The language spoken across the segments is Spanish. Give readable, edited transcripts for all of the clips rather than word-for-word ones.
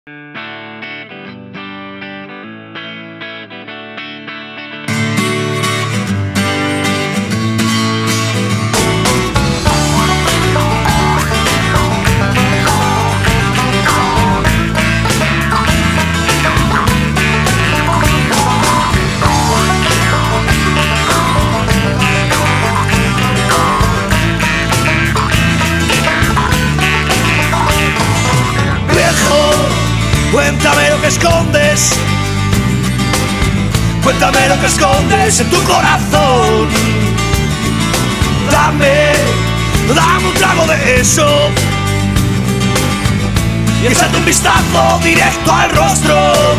Cuéntame lo que escondes, cuéntame lo que escondes en tu corazón. Dame un trago de eso y échate un vistazo directo al rostro.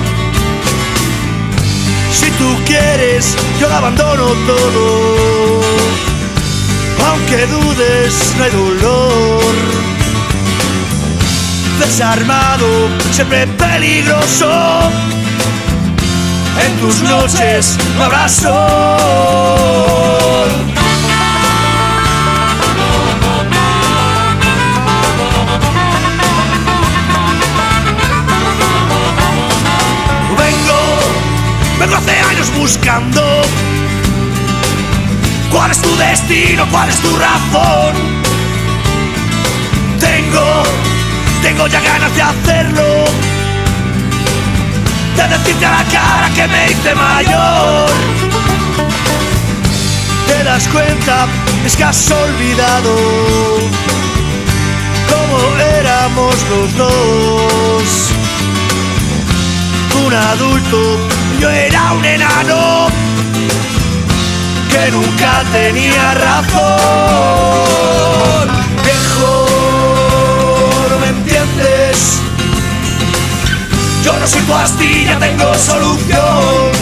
Si tú quieres, yo lo abandono todo, aunque dudes, no hay dolor. Desarmado, siempre peligroso, en tus noches no habrá sol. Vengo hace años buscando cuál es tu destino, cuál es tu razón. Tengo ya ganas de hacerlo, de decirte a la cara que me hice mayor. Te das cuenta, es que has olvidado cómo éramos los dos. Un adulto, yo era un enano que nunca tenía razón. Viejo, yo no soy tu astilla, tengo solución.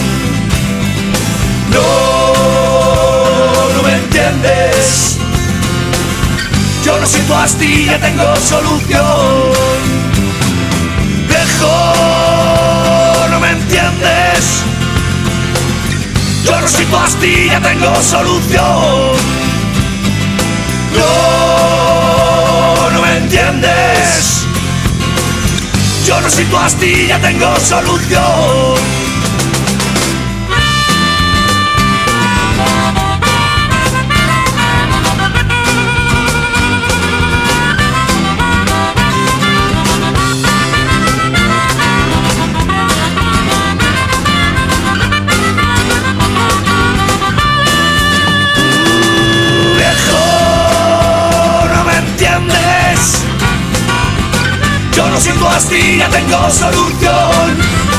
No me entiendes. Yo no soy tu astilla, tengo solución. Viejo, no me entiendes. Yo no soy tu astilla, tengo solución. No me entiendes. Yo no soy tu astilla, tengo solución. Yo no soy tu astilla, tengo solución.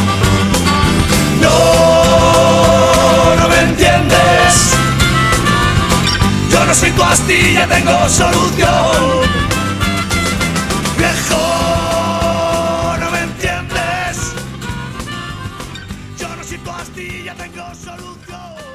No me entiendes. Yo no soy tu astilla, tengo solución. Viejo, no me entiendes. Yo no soy tu astilla, tengo solución.